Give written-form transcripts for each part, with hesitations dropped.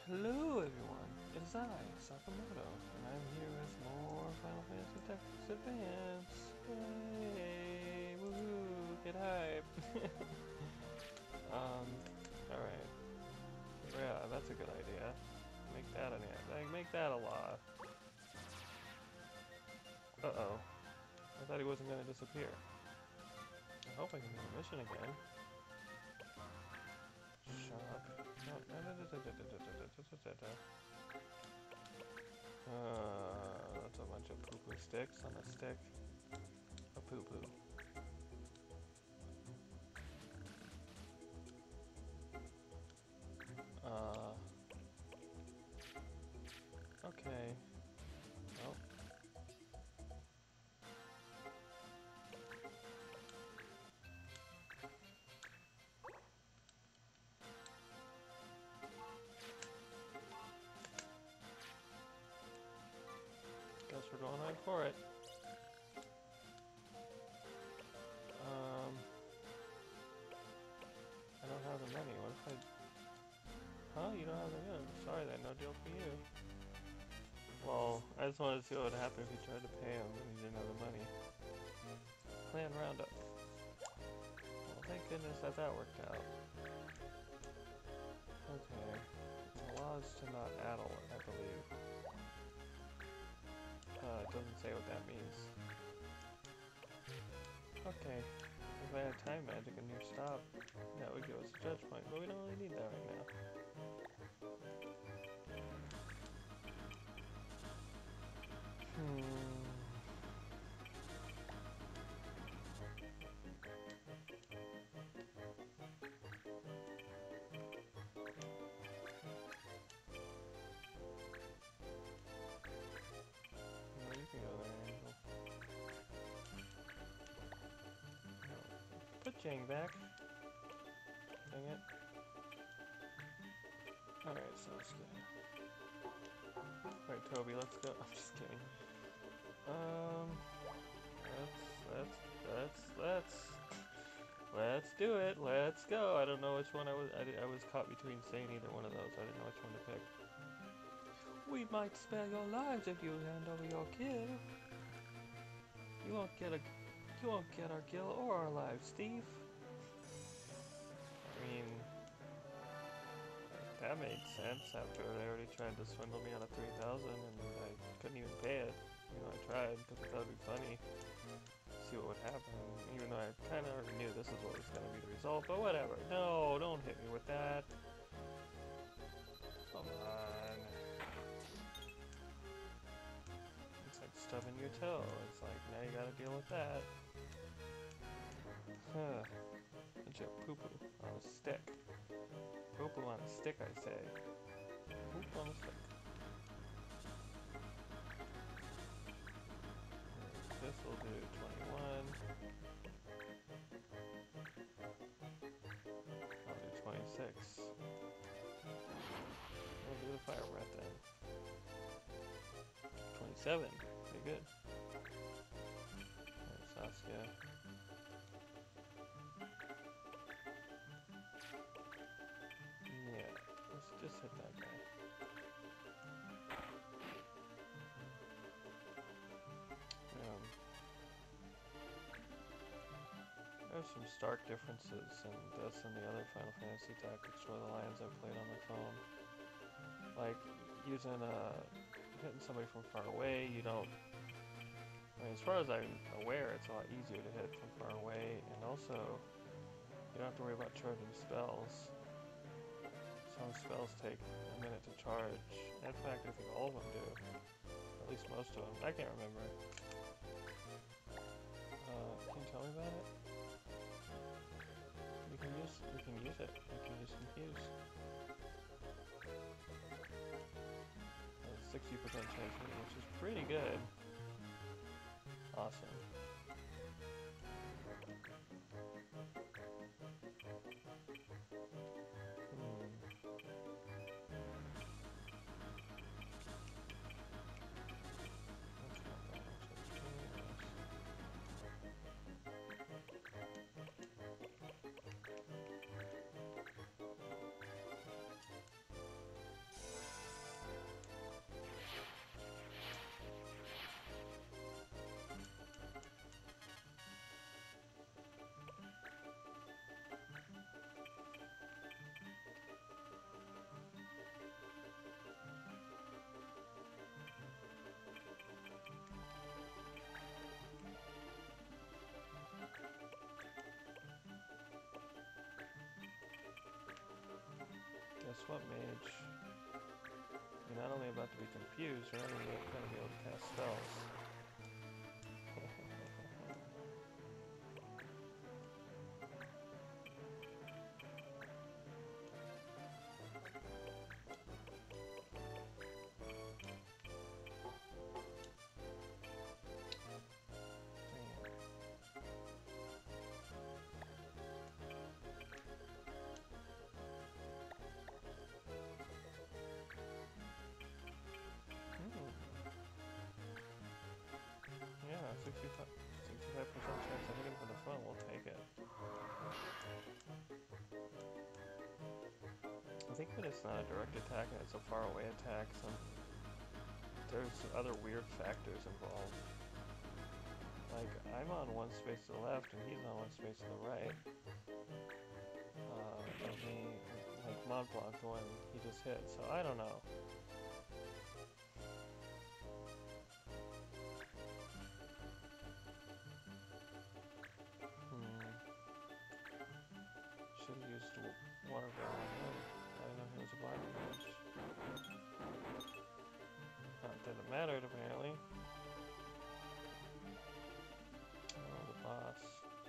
Hello everyone, it is I, Sakamoto, and I'm here with more Final Fantasy Tactics Advance. Yay! Woohoo! Get hype! Alright. Yeah, that's a good idea. Make that an ad. Make that a law. Uh-oh. I thought he wasn't gonna disappear. I hope I can do the mission again. Shock. That's a bunch of poo-poo sticks on a stick. A poo-poo. Okay. Well. Guess we're going right for it. I don't have the money. What if I... Huh? You don't have the money? Sorry then, no deal for you. Well, I just wanted to see what would happen if you tried to pay him and he didn't have the money. Plan Roundup. Well, thank goodness that worked out. Okay. The law is to not addle, I believe. It doesn't say what that means. Okay. If I had time magic and near stop, that would give us a judge point, but we don't really need that right now. No, you can go there, Angel. No. Put Jang back. Dang it. Alright, Sasuke. Alright, Toby, let's go. I'm just kidding. Let's do it. Let's go. I don't know which one I was caught between saying either one of those. I didn't know which one to pick. We might spare your lives if you hand over your kill. You won't get our kill or our lives, Steve. I mean, that made sense after they already tried to swindle me out of 3,000 and I couldn't even pay it. You know, I tried because I thought it'd be funny. See what would happen, even though I kind of already knew this is what was going to be the result, but whatever. No, don't hit me with that. Come on. It's like stubbing your toe. It's like, now you gotta deal with that. Huh. Bunch of poo-poo on a stick. Poo-poo on a stick, I say. Poop on a stick. This will do 21. I'll do 26. We'll do the fire breath then. 27. Pretty good. There's Sasuke. Yeah, let's just hit that guy. There's some stark differences in this and the other Final Fantasy Tactics for the lines I've played on my phone. Like, hitting somebody from far away, you don't... I mean, as far as I'm aware, it's a lot easier to hit from far away, and also, you don't have to worry about charging spells. Some spells take a minute to charge. In fact, I think all of them do. At least most of them. I can't remember. Can you tell me about it? We can use it. We can use Confuse. 60% chance, which is pretty good. Awesome. Swap Mage, you're not only about to be confused, you're not even going to be able to cast spells. Yeah, 65% chance of hitting for the front, we'll take it. I think when it's not a direct attack and it's a far away attack, there's other weird factors involved. Like, I'm on one space to the left and he's on one space to the right. Of me, like, Mont Blanc, the one he just hit, so I don't know. Should have used water veil on him. I didn't know he was a blind mage. Not that it mattered, apparently. Oh, the boss.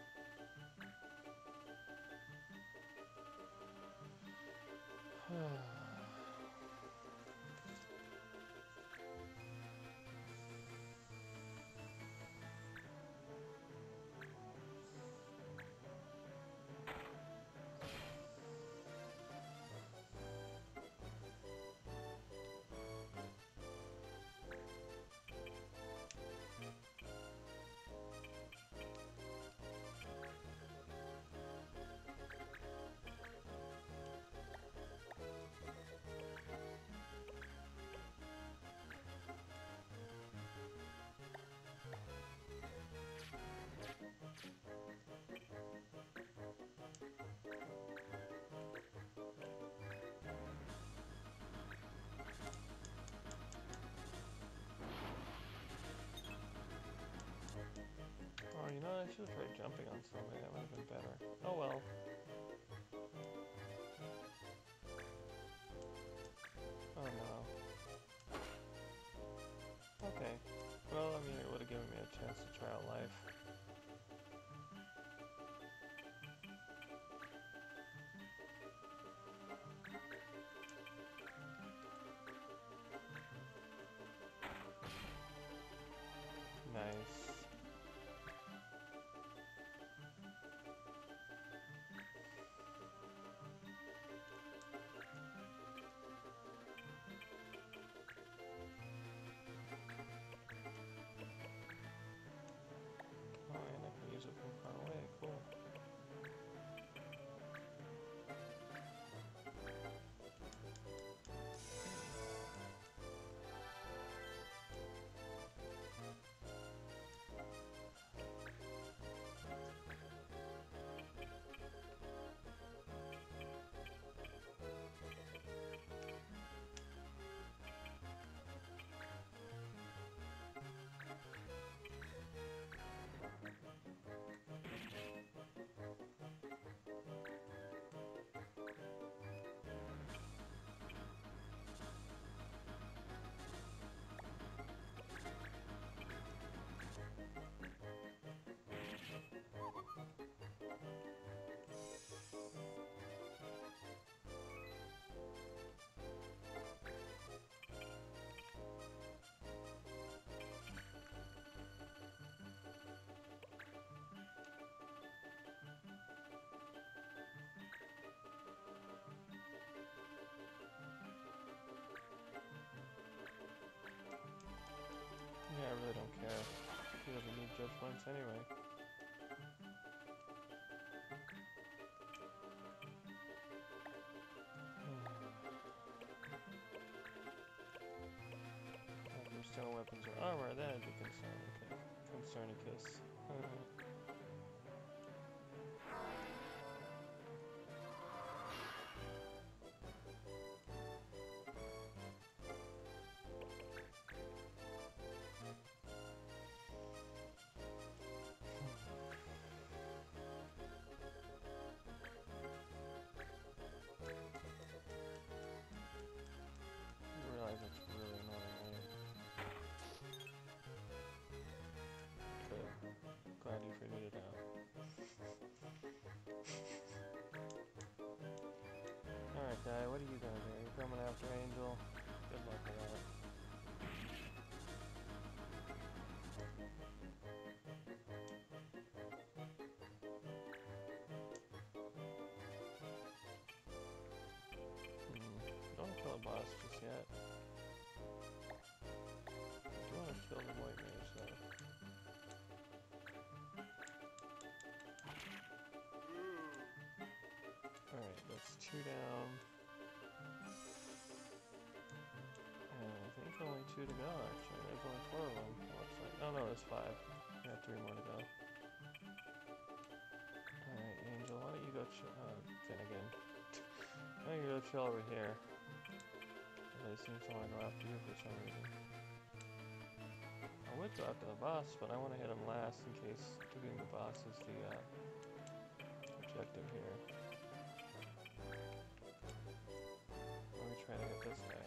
Oh, you know, I should have tried jumping on somebody. That would have been better. Oh well. Oh no. Okay. Well, I mean, it would have given me a chance to try out life. Nice. Oh, and I can use it from far away. Cool. Yeah, I really don't care. He doesn't need judge points anyway. If your stone weapons or armor, then I'd be concerned. Okay. Concernicus. guy. What are you gonna do? You're coming after Angel? Good luck with that. Don't kill a boss just yet. I do want to kill the white mage though. Alright, that's 2 down. And I think only 2 to go actually. There's only 4 of them. Looks like. Oh no, there's 5. We got 3 more to go. Alright, Angel, why don't you go Finnegan. Why don't you go chill over here? They seem to want to go after you for some reason. I would go after the boss, but I want to hit him last in case doing the boss is the objective here. Let me try to hit this guy.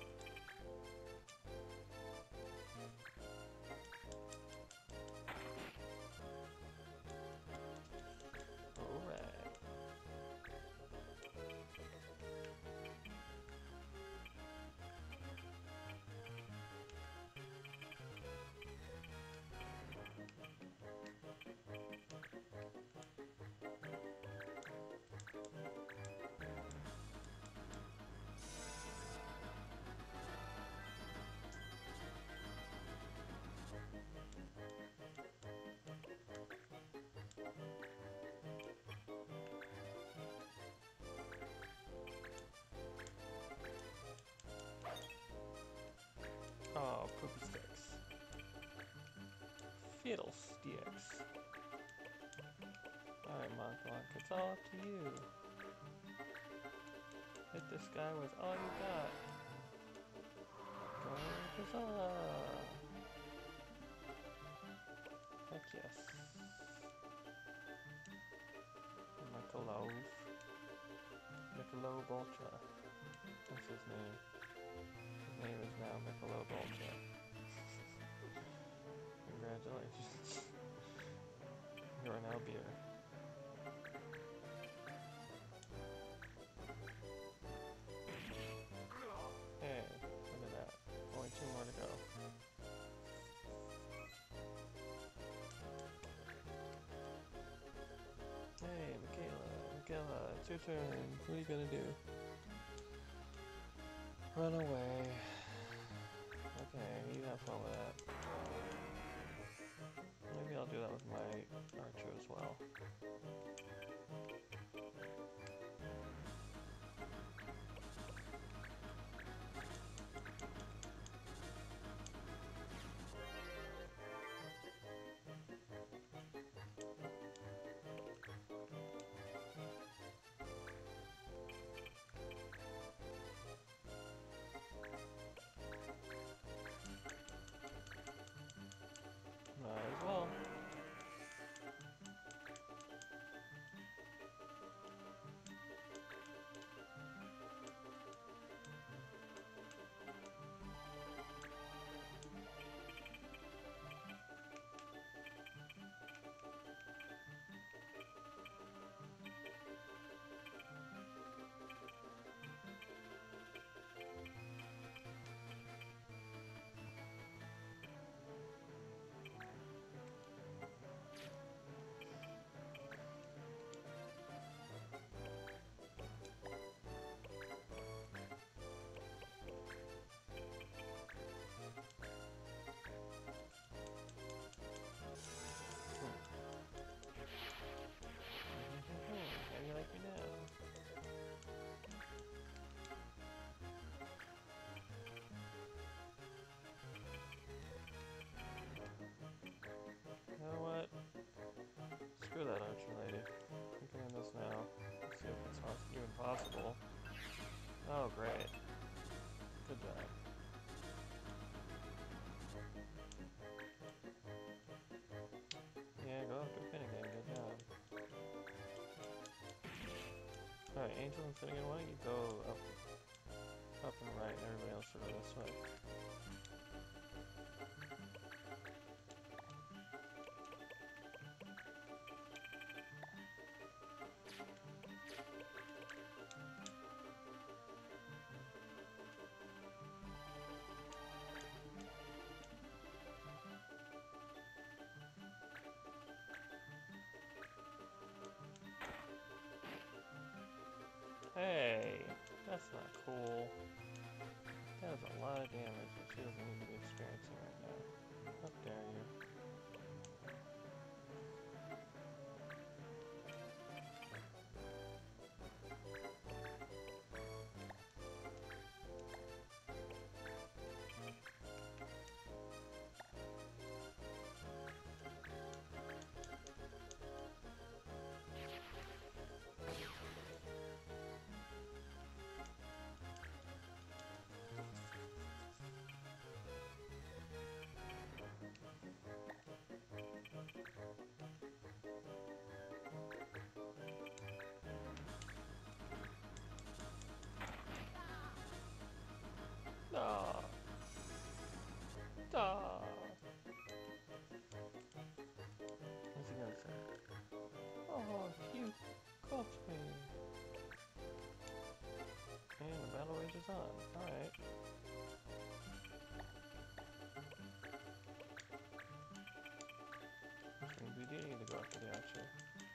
Alright. Oh, poopy sticks. Fiddlesticks. Alright, Monklok, it's all up to you. Hit this guy with all you got. Go, huzzah! Heck yes. Michelob Ultra. That's his name. His name is now Michelob Ultra. Congratulations. You are now beer. Hey, look at that. Only 2 more to go. Hey, Michaela, it's your turn. What are you gonna do? Run away. Okay, you have fun with that. Maybe I'll do that with my archer as well. Might as well. How do you like me now? You know what? Screw that archer lady. We can end this now. Let's see if it's even possible. Oh, great. Good job. Yeah, go after Finnegan. Good job. Alright, Angel and Finnegan, why don't you go up and right, and everybody else should go this way. way. That's not cool. That is a lot of damage that she doesn't need to be experiencing right now. How dare you? Ah! Ah! What's he gonna say? Oh, you caught me. And the battle rages on. Alright. Which means we do need to go after the archer.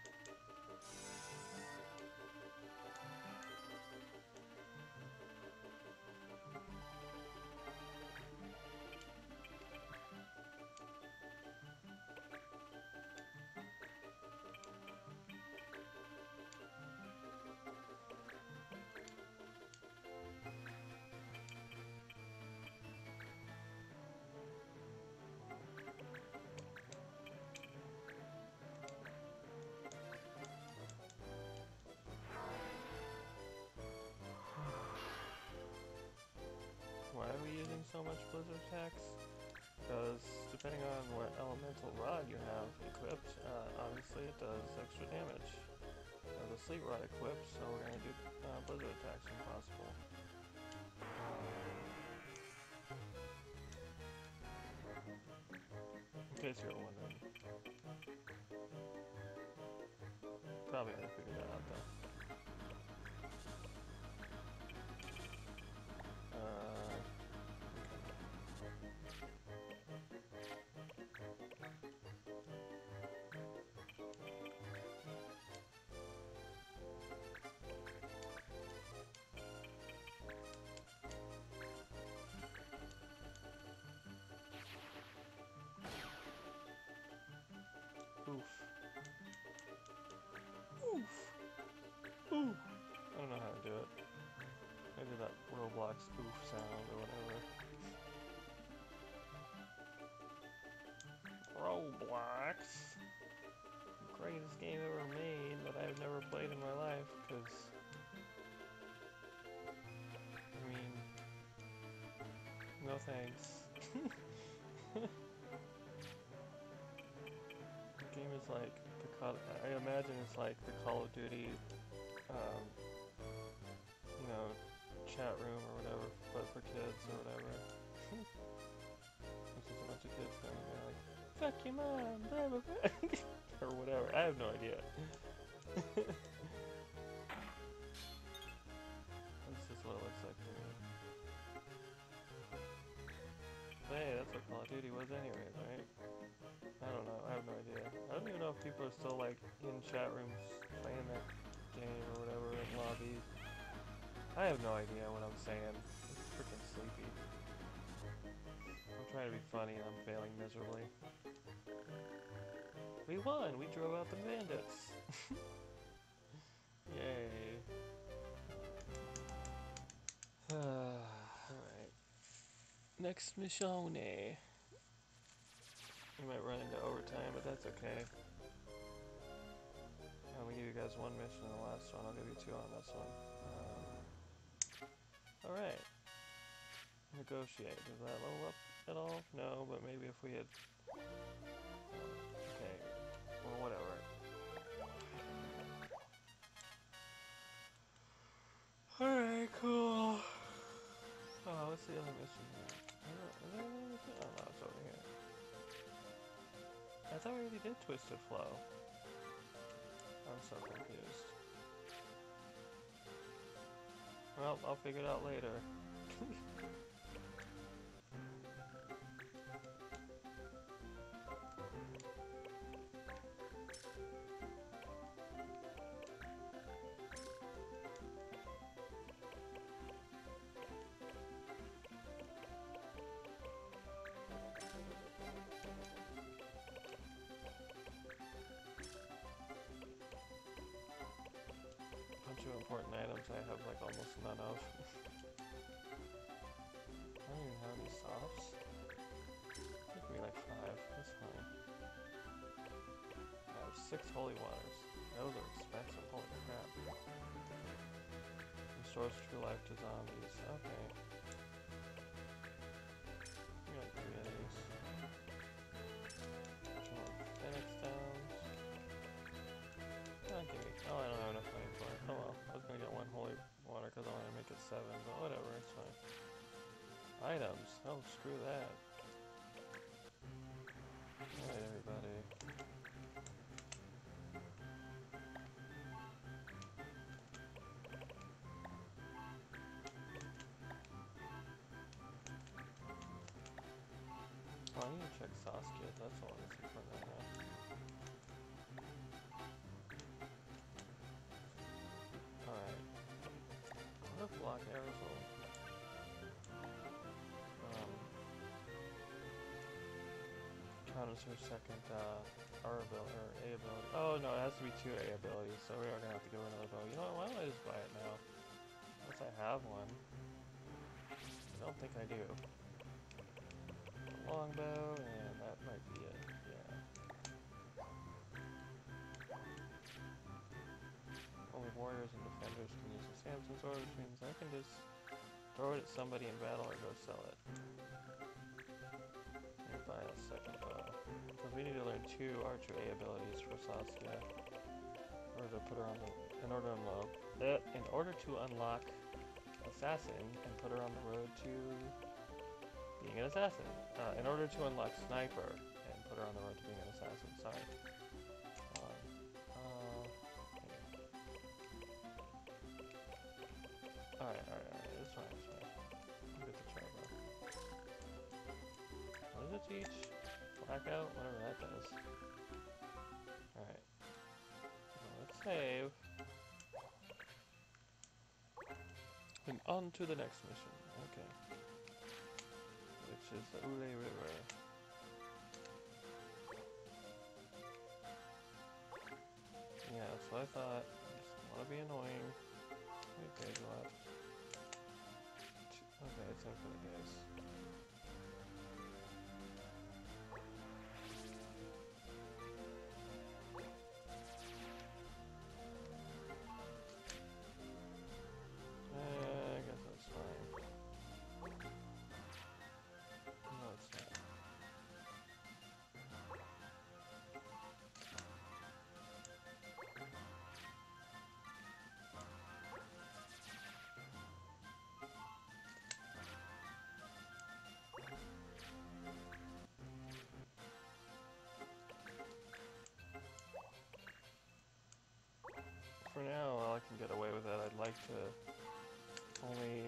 Why are we using so much blizzard attacks? Because depending on what elemental rod you have equipped, obviously it does extra damage. I have the sleep rod equipped, so we're gonna do blizzard attacks when possible. In case you were wondering. Probably already figured that out though. Oof. Oof. Oof. I don't know how to do it. I did that Roblox oof sound or whatever. Roblox. Greatest game ever made that I've never played in my life, because I mean, no thanks. The game is like the I imagine it's like the Call of Duty, you know, chat room or whatever, but for kids or whatever. It's just a bunch of kids going there like, fuck your mom, blah blah blah, or whatever. I have no idea. That's just what it looks like to me. Hey, that's what Call of Duty was anyways, right? I don't know, I have no idea. I don't even know if people are still like in chat rooms playing that game or whatever in lobbies. I have no idea what I'm saying. I'm freaking sleepy. I'm trying to be funny and I'm failing miserably. We won! We drove out the bandits! Yay. Alright. Next mission. We might run into overtime, but that's okay. I'm gonna give you guys one mission in the last one. I'll give you two on this one. Alright. Negotiate. Does that level up at all? No, but maybe if we had... Okay. Well, whatever. Alright, cool. Oh, what's the other mission here? Is there another mission? Oh, no, it's over here. I thought we already did Twisted Flow. I'm so confused. Well, I'll figure it out later. important items I have like almost none of. I don't even have any softs. Give me like 5, that's fine. I have 6 holy waters. Those are expensive, holy crap. Restores true life to zombies, okay. We got 3 of these. Come on, Phoenix Downs. Oh, give me. Oh, I don't have enough money for it. Oh well, I was gonna get 1 holy water because I want to make it 7, but whatever, it's fine. Items. Oh, screw that. Alright, everybody. Oh, I need to check Saskia. That's all that's important right now. Alright. What if block arrows will count as her second R ability or A ability? Oh no, it has to be 2 A abilities, so we are gonna have to give her another bow. You know what? Why don't I just buy it now? Unless I have one. I don't think I do. A longbow, and that might be it. Yeah. Only warriors and defenders can use the Samson sword, which means I can just throw it at somebody in battle or go sell it. And buy a second bow. Because we need to learn 2 archer A abilities for Saskia. In order to put her on the in order to unlock assassin and put her on the road to being an assassin. In order to unlock sniper and put her on the road to being an assassin. Sorry. Alright, it's fine, it's fine. I'll get the charge off. What does it teach? Blackout? Whatever that does. Alright. Let's save. And on to the next mission. Okay. Which is the Ule River. Yeah, that's what I thought. I just want to be annoying. How many days left? Okay, it's time for the days. I guess that's fine. No, it's not. For now, while I can get away with it, I'd like to only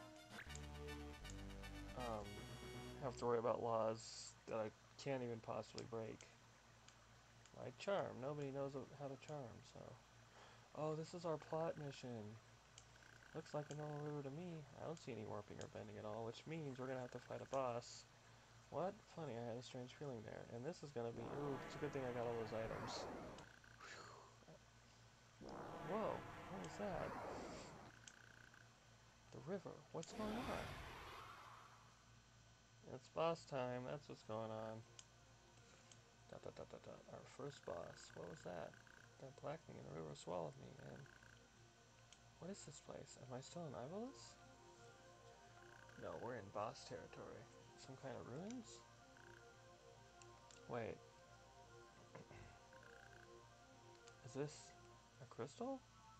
have to worry about laws that I can't even possibly break. Like charm. Nobody knows how to charm, so... Oh, this is our plot mission. Looks like a normal river to me. I don't see any warping or bending at all, which means we're gonna have to fight a boss. What? Funny, I had a strange feeling there. And this is gonna be... Ooh, it's a good thing I got all those items. Whoa, what was that? The river. What's going on? It's boss time. That's what's going on. Our first boss. What was that? That black thing in the river swallowed me, and... What is this place? Am I still in Ivolus? No, we're in boss territory. Some kind of ruins? Wait. Is this a crystal?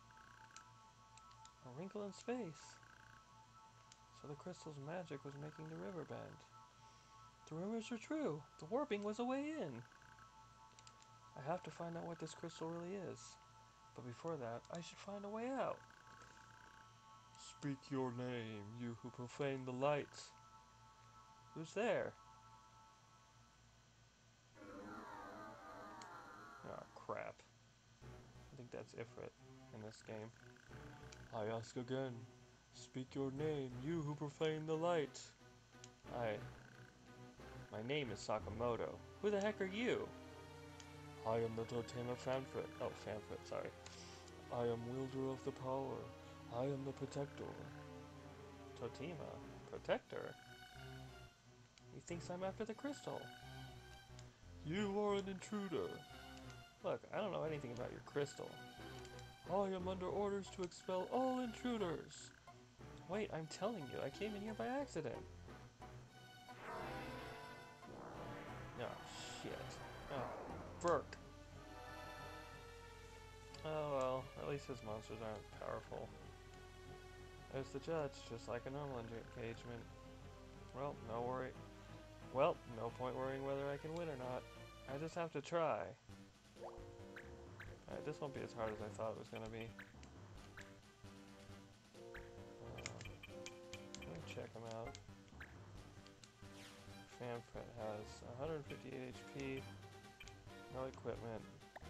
A wrinkle in space. So the crystal's magic was making the river bend. The rumors are true. The warping was a way in. I have to find out what this crystal really is. But before that, I should find a way out. Speak your name, you who profane the light. Who's there? Ah, crap. I think that's Ifrit in this game. I ask again. Speak your name, you who profane the light. My name is Sakamoto. Who the heck are you? I am the Tamer Fanfoot. Oh, Fanfoot, sorry. I am wielder of the power. I am the protector. Totima? Protector? He thinks I'm after the crystal. You are an intruder. Look, I don't know anything about your crystal. I am under orders to expel all intruders. Wait, I'm telling you, I came in here by accident. Oh, shit. Oh, Burke. Oh well, at least his monsters aren't powerful. There's the judge, just like a normal engagement. Well, no point worrying whether I can win or not. I just have to try. Alright, this won't be as hard as I thought it was gonna be. Let me check him out. Fanfret has 158 HP, no equipment.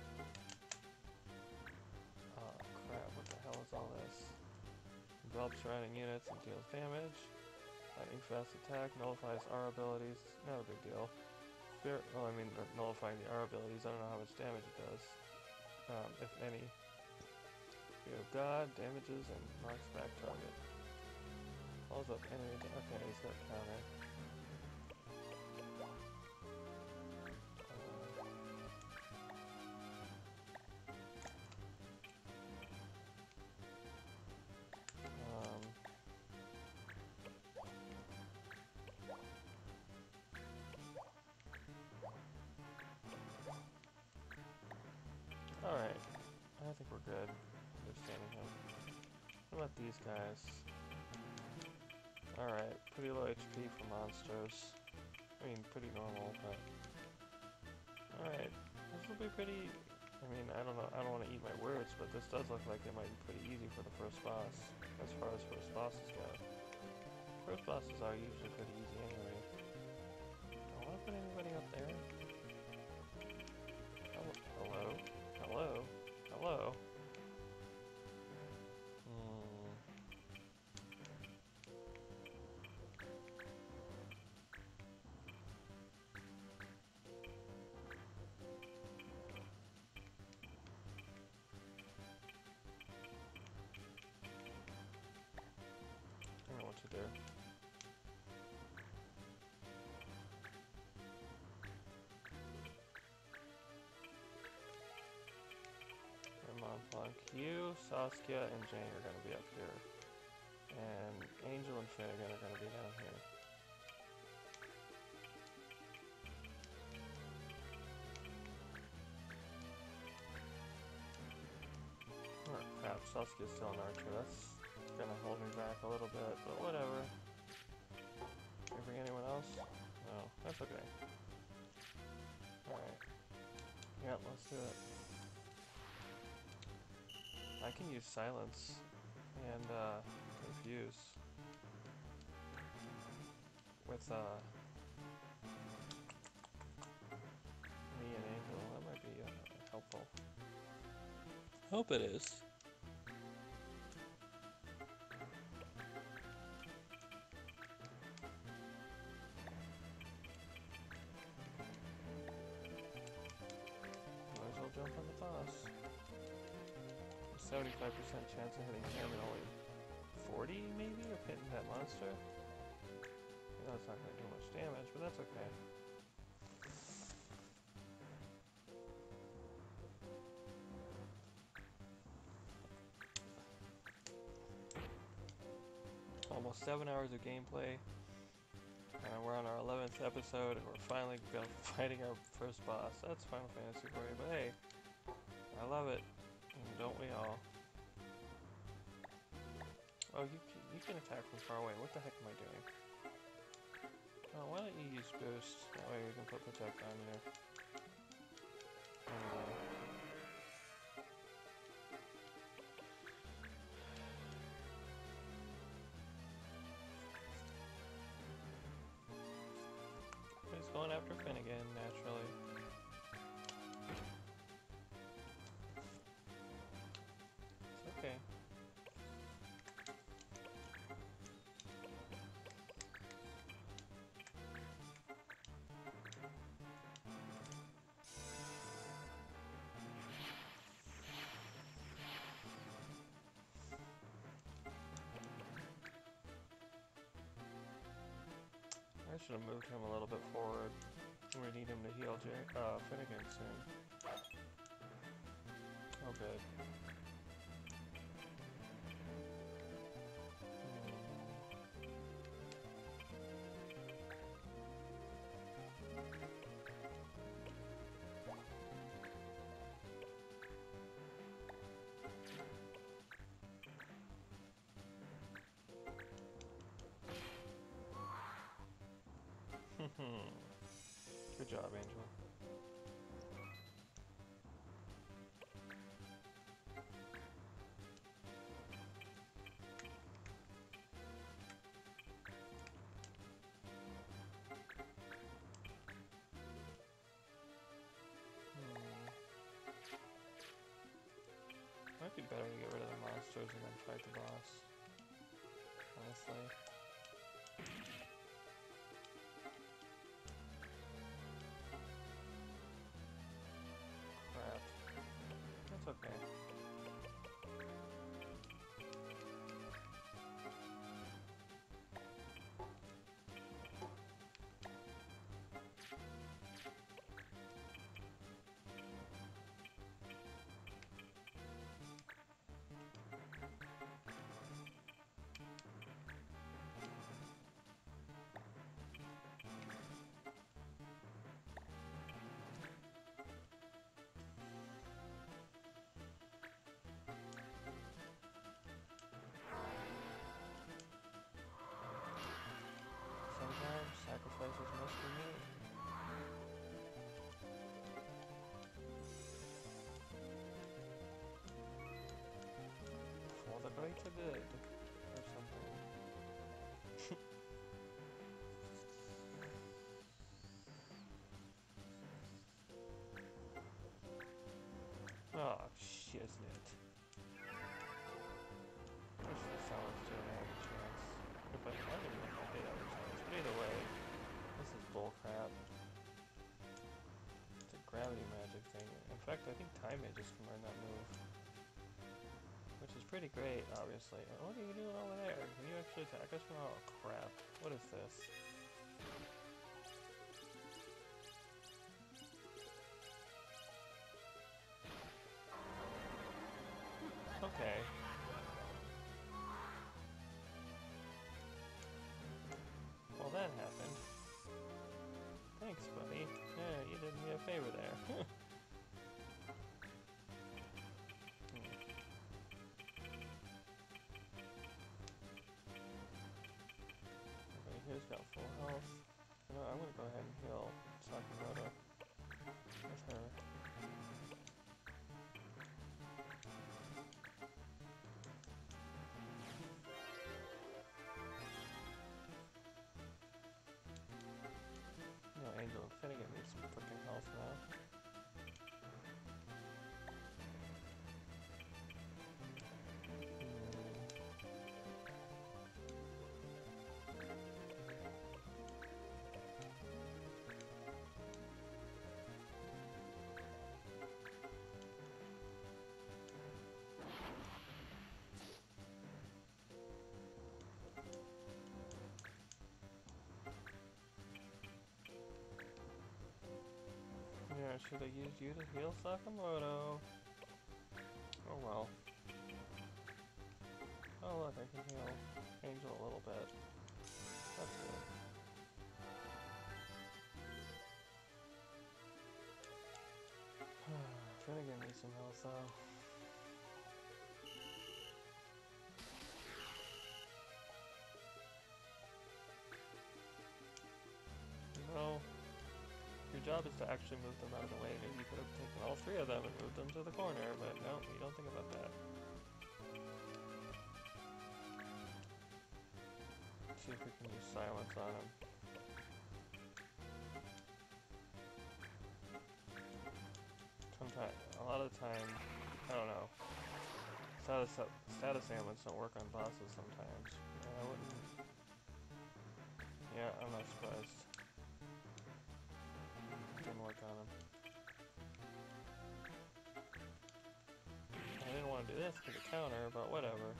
Oh crap, what the hell is all this? Envelops surrounding units and deals damage. Lightning fast attack, nullifies R abilities, not a big deal. Nullifying the R abilities, I don't know how much damage it does. If any. Spear of God, damages, and knocks back target. Follows up enemy, okay, he's got counter. Alright, I think we're good. Understanding him. What about these guys? Alright, pretty low HP for monsters. I mean, pretty normal, but... Alright, this will be pretty... I don't know, I don't want to eat my words, but this does look like it might be pretty easy for the first boss, as far as first bosses go. First bosses are usually pretty easy anyway. I want to put anybody up there. Hello? Hello? Hello? I don't know what to do. Monplank, you, Saskia, and Jane are going to be up here. And Angel and Finnegan are going to be down here. Oh crap, Saskia's still an archer. That's going to hold me back a little bit, but whatever. Can I bring anyone else? No, that's okay. Alright. Yeah, let's do it. I can use silence and confuse with me and Angel. That might be helpful. Hope it is. Might as well jump on the boss. 75% chance of hitting him and only 40 maybe of hitting that monster. I know it's not going to do much damage, but that's okay. Almost 7 hours of gameplay. We're on our 11th episode and we're finally fighting our first boss. That's Final Fantasy for you, but hey, I love it. And don't we all? Oh, you can attack from far away. What the heck am I doing? Oh, why don't you use boost? That way we can put protect on you. He's going after Finnegan, naturally. It's okay. should have moved him a little bit forward. We need him to heal Finnegan soon. Oh, good. Good job, Angel. Might be better to get rid of the monsters and then fight the boss. Honestly. Crap. That's okay. Sometimes sacrifices must be made. For the greater good, or something. Oh, shiznit. Wish the silence didn't have a chance. If I didn't even know if I did have a chance. But either way, this is bullcrap. It's a gravity magic thing. In fact, I think time mages can learn that move. Which is pretty great, obviously. And what are you doing over there? Can you actually attack us from? Oh, crap. What is this? Okay. Well, that happened. Thanks, buddy. Yeah, you did me a favor there. Okay, here's got full health. You know, I'm gonna go ahead and heal Sakamoto with her. You know, Angel and Finnegan need some freaking health now. Yeah, I should have used you to heal Sakamoto. Oh well. Oh look, I can heal Angel a little bit. That's good. Finnegan needs some health though. No. Your job is to actually move them out of the way. Maybe you could have taken all three of them and moved them to the corner, but no, you don't think about that. Let's see if we can use silence on him. Sometimes, a lot of the time, I don't know. Status ailments don't work on bosses sometimes. Yeah, I wouldn't. Yeah, I'm not surprised. Didn't work on him. I didn't want to do this for the counter, but whatever.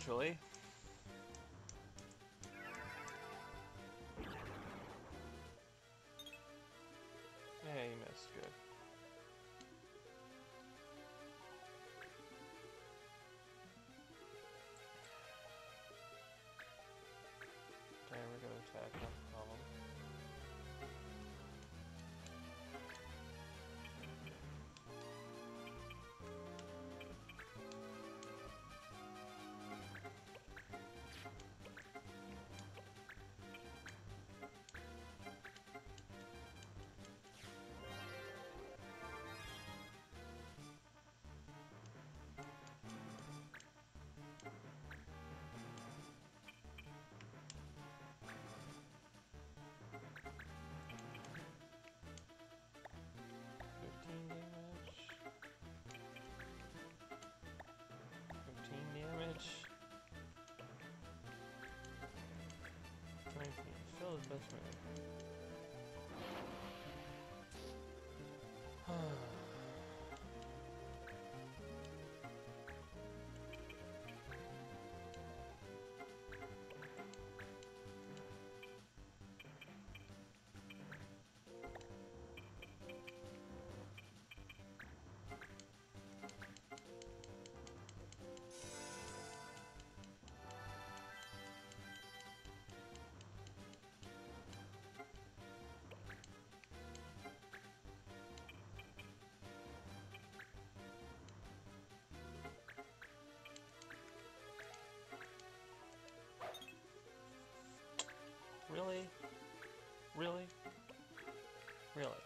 eventually. Yeah, you missed. Good. Okay, we're gonna attack, no problem. Damage. Still his best move. Really? Really? Really?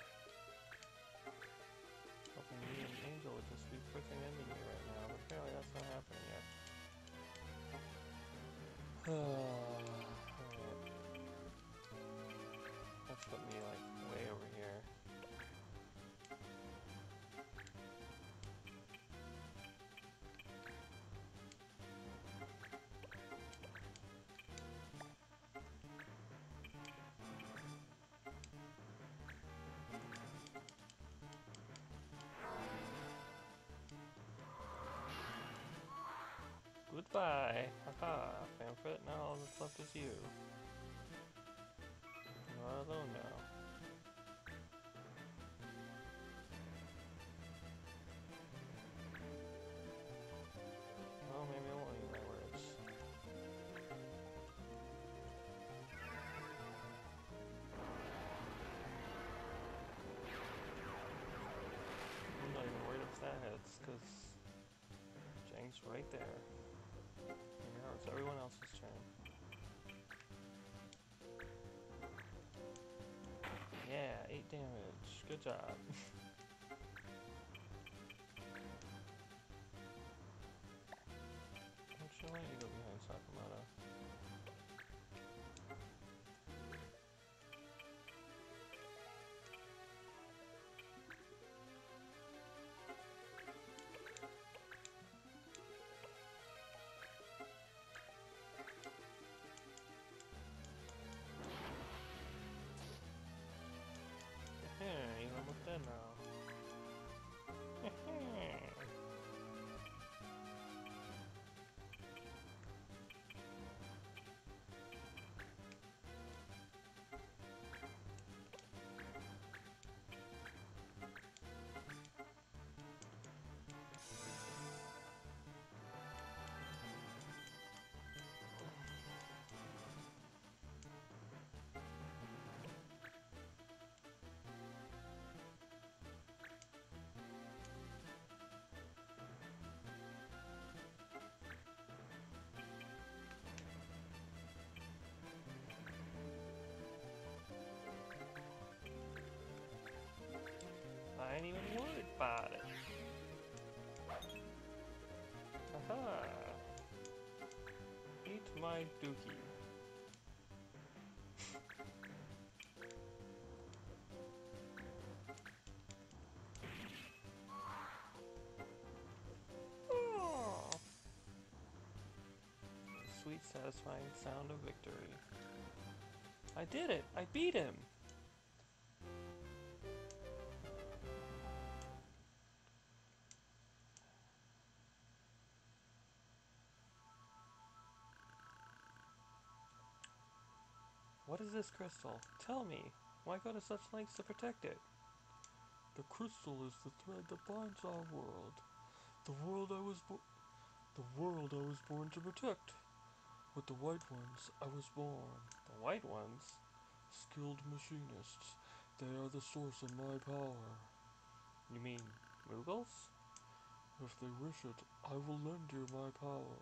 Hoping me and Angel would just be freaking ending me right now, but apparently that's not happening yet. Alright. Let's put me like way over here. Goodbye! Haha, Pamphlet, now all that's left is you. You are alone now. Well, maybe I won't eat my words. I'm not even worried if that hits, because Jang's right there. And now it's everyone else's turn. Yeah, 8 damage. Good job. Actually, why don't you go behind Sakamoto? He's almost dead now. I ain't even worried about it. Aha! Eat my dookie. Oh. Sweet, satisfying sound of victory. I did it! I beat him! What is this crystal? Tell me. Why go to such lengths to protect it? The crystal is the thread that binds our world. The world the world I was born to protect. With the white ones, I was born. The white ones? Skilled machinists. They are the source of my power. You mean Muggles? If they wish it, I will lend you my power.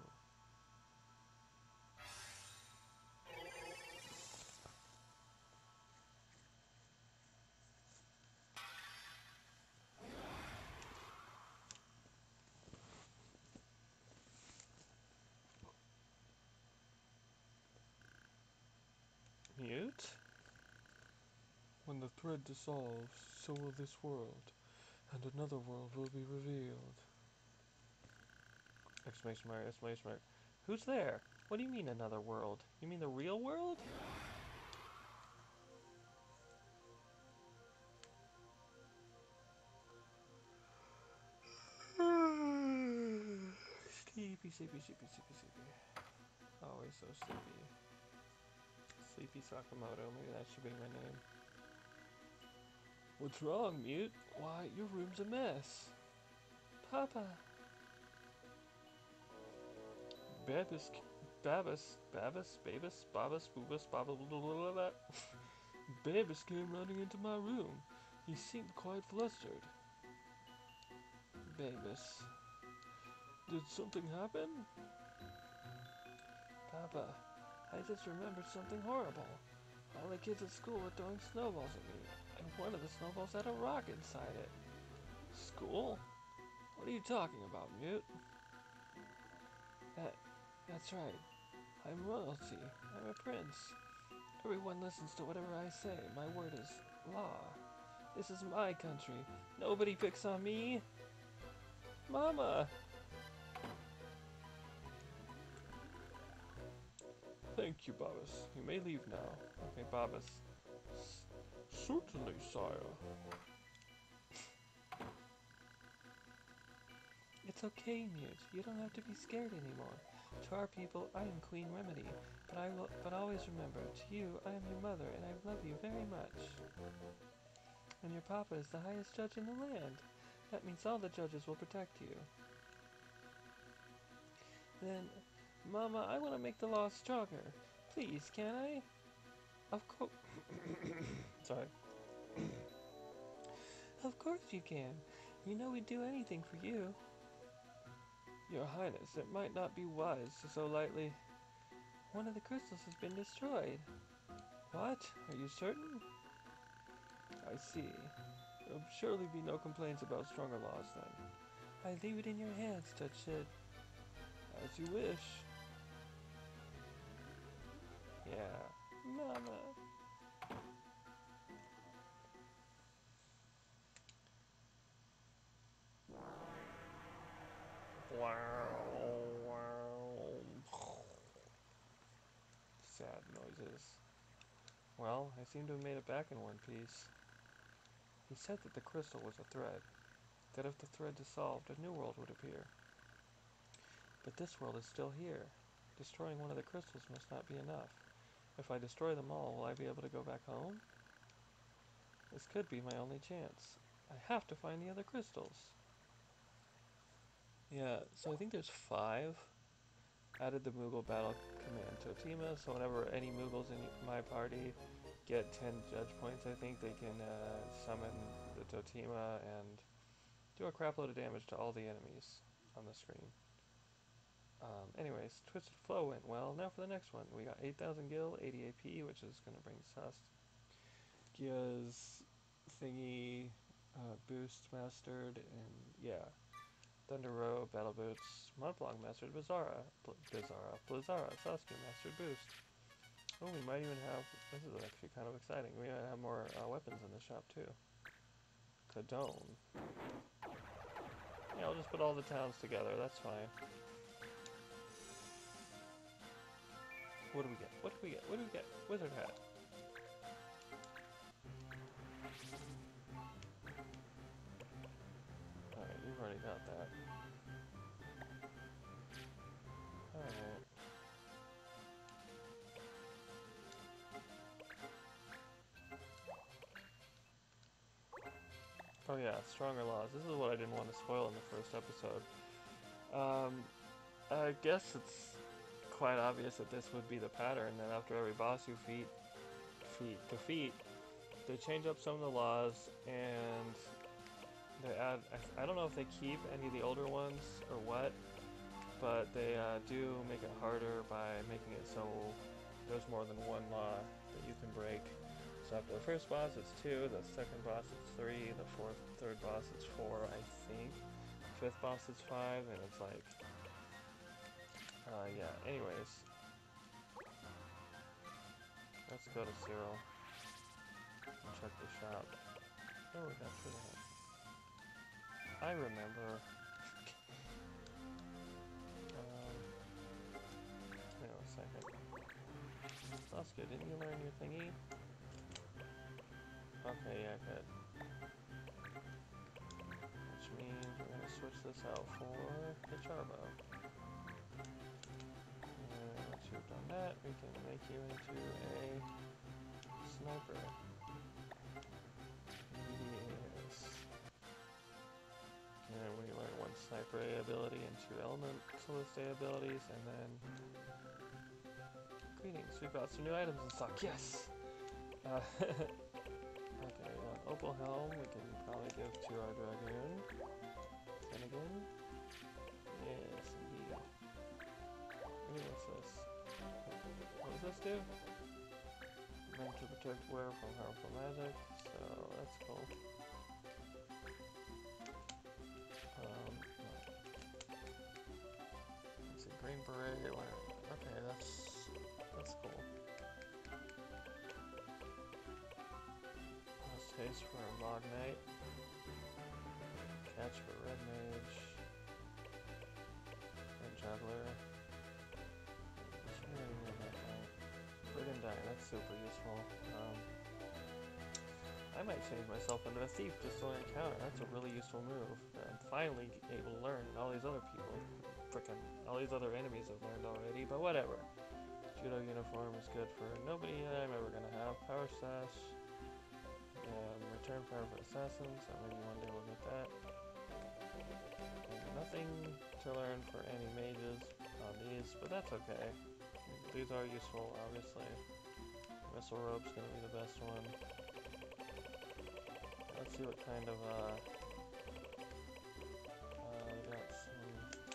Mute? When the thread dissolves, so will this world, and another world will be revealed. Exclamation mark, exclamation mark. Who's there? What do you mean another world? You mean the real world? Sleepy, sleepy, sleepy, sleepy, sleepy. Always so sleepy. Sleepy Sakamoto, maybe that should be my name. What's wrong, Mute? Why, your room's a mess. Papa. Babus, Babus, Babus came running into my room. He seemed quite flustered. Babus. Did something happen? Papa, I just remembered something horrible. All the kids at school were throwing snowballs at me, and one of the snowballs had a rock inside it. School? What are you talking about, Mute? That's right. I'm royalty. I'm a prince. Everyone listens to whatever I say. My word is law. This is my country. Nobody picks on me. Mama! Thank you, Babus. You may leave now. Okay, Babus. Certainly, sire. It's okay, Mute. You don't have to be scared anymore. To our people, I am Queen Remedy, but always remember, to you, I am your mother, and I love you very much. And your papa is the highest judge in the land. That means all the judges will protect you. Then, Mama, I want to make the law stronger. Please, can I? Of course. Sorry. Of course you can. You know we'd do anything for you. Your Highness, it might not be wise to so lightly. One of the crystals has been destroyed. What? Are you certain? I see. There'll surely be no complaints about stronger laws then. I leave it in your hands, Touch It. As you wish. Yeah. Mama. Sad noises. Well, I seem to have made it back in one piece. He said that the crystal was a thread, that if the thread dissolved, a new world would appear. But this world is still here. Destroying one of the crystals must not be enough. If I destroy them all, will I be able to go back home? This could be my only chance. I have to find the other crystals. Yeah, so I think there's 5. Added the Moogle battle command Totima, so whenever any Moogles in my party get 10 judge points, I think they can summon the Totima and do a crap load of damage to all the enemies on the screen. Anyways, Twisted Flow went well. Now for the next one. We got 8,000 gil, 80 AP, which is going to bring Saskia's thingy boost mastered, and yeah. Thunder Row, Battle Boots, Montblanc mastered Blizzara, Saskia mastered Boost. Oh, we might even have, this is actually kind of exciting, we might have more weapons in the shop too. Cadone. Yeah, I'll just put all the towns together, that's fine. What do we get? What do we get? What do we get? Wizard hat. Alright, you've already got that. Alright. Oh yeah, stronger laws. This is what I didn't want to spoil in the first episode. Um, I guess it's quite obvious that this would be the pattern, that after every boss you defeat, they change up some of the laws, and they add, I don't know if they keep any of the older ones or what, but they do make it harder by making it so there's more than one law that you can break. So after the first boss it's 2, the second boss it's 3, the third boss it's 4, I think. Fifth boss it's 5, and it's like, yeah, anyways. Let's go to Cyril and check the shop. Oh, we got through that. I remember. Wait a second. Sasuke, didn't you learn your thingy? Okay, yeah, good. Which means we're gonna switch this out for the Charbo. And once you've done that, we can make you into a sniper. Yes. And we learn 1 sniper A ability and 2 elementalist A abilities, and then greetings, we've got some new items in stock. Yes! Okay, Opal Helm we can probably give to our Dragoon. And again? Yes, indeed. Ooh, what's this? What does this do? Meant to protect wearer from harmful magic, so that's cool. It's a green beret. Okay, that's cool. Let's taste for a Log Knight. Catch for Red Mage. Red Juggler. Brigand Dine, that's super useful. I might change myself into a thief just to learn counter. That's a really useful move that I'm finally able to learn, and all these other people, all these other enemies have learned already, but whatever. Judo uniform is good for nobody that I'm ever gonna have. Power Stash. Return power for assassins, so maybe one day we'll get that. And nothing to learn for any mages on these, but that's okay. These are useful, obviously. Missile Rope's gonna be the best one. Let's see what kind of, we got some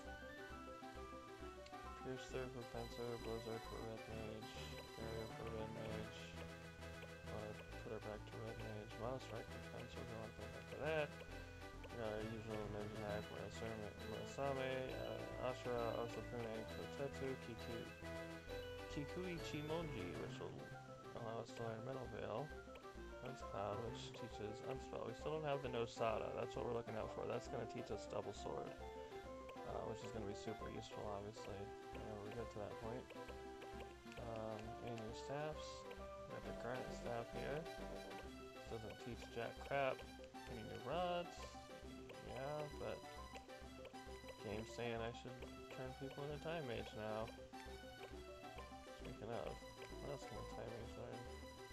Pierce Third for Fencer, Blizzard for Red Mage, Barrier for Red Mage. Put her back to Red Mage, Monostrike for Fencer, we want to go back to that. We got our usual Ninja Knife, Murasame, Ashura, Osakune, Kotetsu, Kikui Chimonji, which will allow us to learn Metal Veil. Lens Cloud, which teaches Unspell. We still don't have the Nosada. That's what we're looking out for. That's going to teach us Double Sword, which is going to be super useful, obviously, whenever we get to that point. And your staffs. We got the Garnet Staff here. This doesn't teach jack crap. Any new rods? Yeah, but game's saying I should turn people into Time Mage now. Speaking of, what else can a Time Mage learn?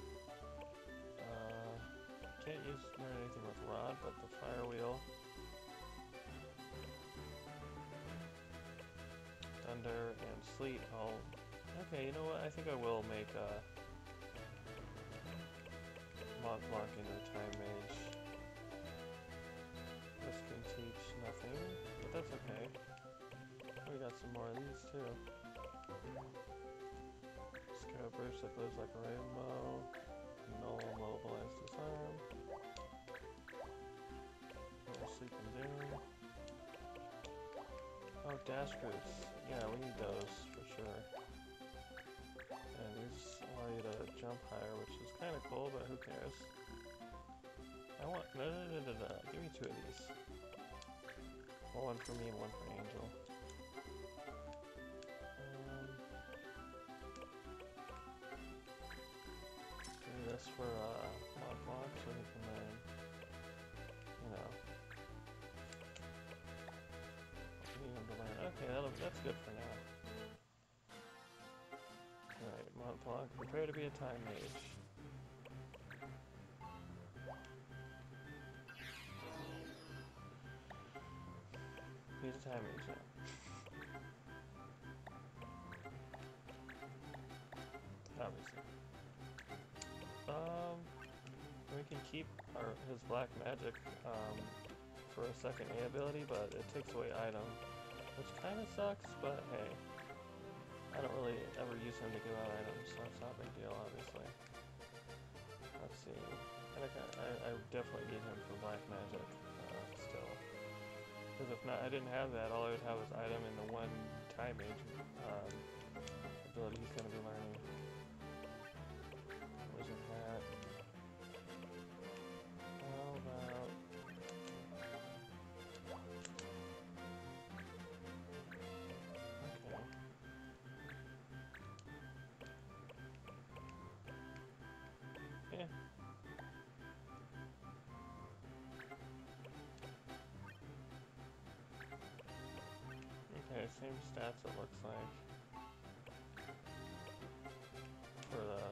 Can't learn anything with Rod, but the Fire Wheel. Thunder and Sleet. Okay, you know what? I think I will make Mont Blanc into a Time Mage. This can teach nothing, but that's okay. We got some more of these too. Scarab Burst that glows like a rainbow. Null Mobilize Disarm. Sleep and Doom. Oh, Dash Boots. Yeah, we need those for sure. And these allow you to jump higher, which is kind of cool, but who cares? Give me 2 of these. One for me and one for Angel. Give me this for Mod Block so we can learn, you know. Need him to learn. Okay, that's good for now. Alright, Mod Block, prepare to be a Time Mage. time agent. Obviously. We can keep his black magic for a second A ability, but it takes away item, which kind of sucks, but hey. I don't really ever use him to give out items, so it's not a big deal, obviously. Let's see. I definitely need him for black magic still. Because if not, I didn't have that, all I would have is item in the one time age ability he's going to be learning. Wizard hat. How about... Okay. Yeah. Okay, same stats it looks like. For the,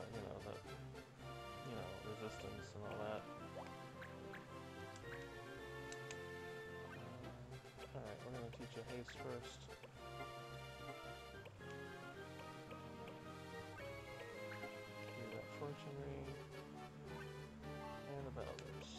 resistance and all that. Alright, we're gonna teach you haste first. Give you that fortune ring. And the battle boots.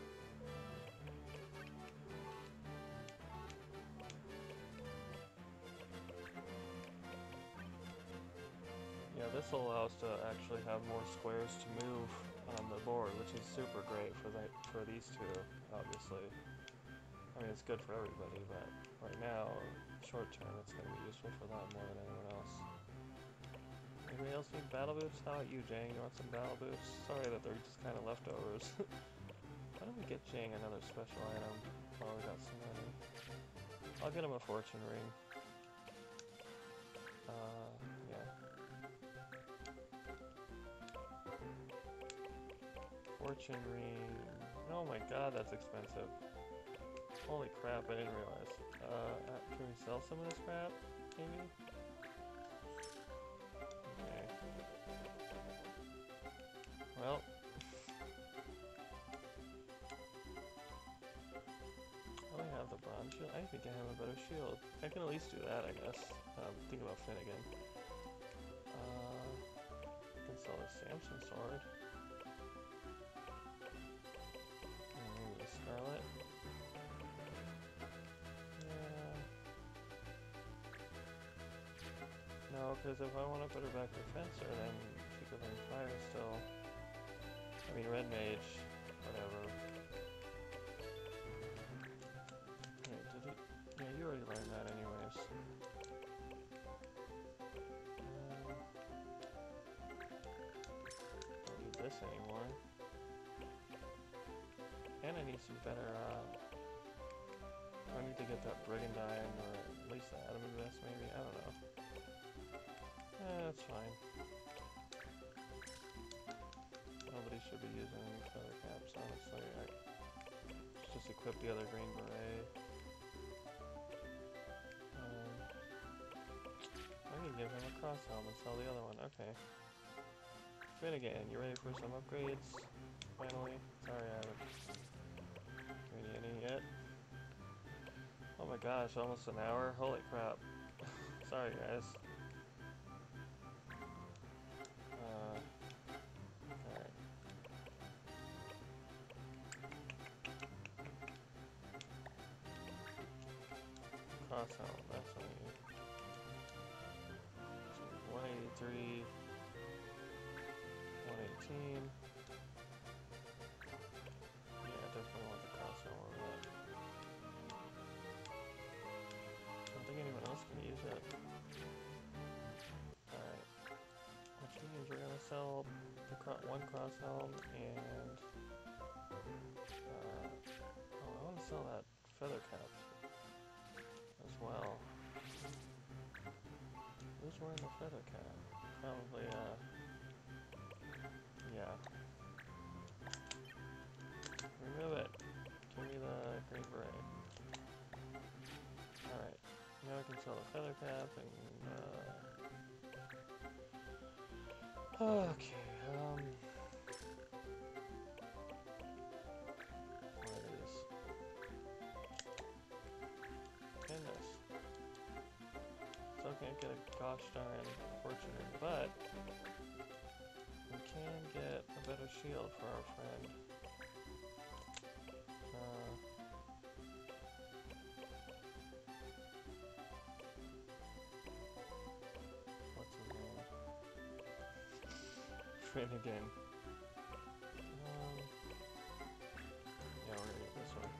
Yeah, this will allow us to actually have more squares to move on the board, which is super great for these two, obviously. I mean, it's good for everybody, but right now, short term, it's going to be useful for them more than anyone else. Anybody else need battle boots? How about you, Jang? You want some battle boots? Sorry that they're just kind of leftovers. Why don't we get Jang another special item while we got some money? I'll get him a fortune ring. Yeah. Fortune ring. Oh my god, that's expensive. Holy crap, I didn't realize. Can we sell some of this crap? Maybe? Okay. Well. I have the bronze shield. I think I have a better shield. I can at least do that, I guess. Think about Finnegan. I can sell a Samson sword. Maybe a Scarlet. Yeah. No, because if I want to put her back defensor, then she could learn fire still. I mean, red mage, whatever. Wait, did it? Yeah, you already learned that anyways. Don't need this anymore. And I need some better, I need to get that Brigandine, or at least the Adam Invest, maybe? I don't know. That's fine. Nobody should be using any feather caps, honestly. Just equip the other green beret. I can give him a cross helm and sell the other one. Okay. Finnegan, you ready for some upgrades? Finally? Sorry, I haven't given you any yet. Oh my gosh, almost an hour? Holy crap. Sorry, guys. Alright. Cross helm, that's what I need. So 183, 118. Yeah, definitely want the cross helm over that. I don't think anyone else can use it. Alright. Which means we're gonna sell the one cross helm and I want to sell that feather cap as well. Who's wearing the feather cap? Probably yeah. Remove it. Give me the green beret. Alright. Now I can sell the feather cap and okay, what is and this. gosh darn fortunate, but we can get a better shield for our friend. What's his name? Finnegan. Yeah, we're gonna get this one.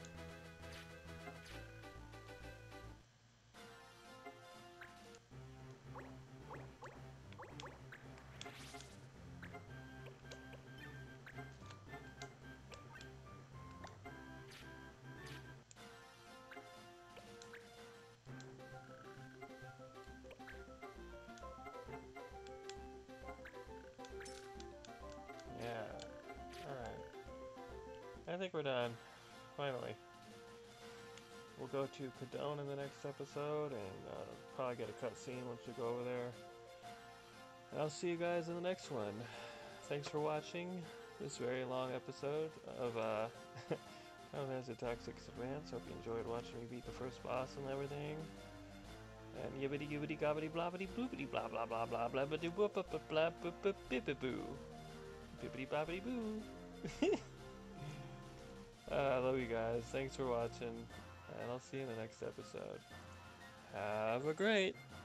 Yeah. Alright. I think we're done. Finally. We'll go to Cadone in the next episode and probably get a cutscene once we go over there. And I'll see you guys in the next one. Thanks for watching this very long episode of known as the Toxic Advance. Hope you enjoyed watching me beat the first boss and everything. And yibbity yibbity gobbity blobbity bloopity blah blah blah blah blah blah blah blah blah blah boo. Bippity bobbity boo. I love you guys. Thanks for watching. And I'll see you in the next episode. Have a great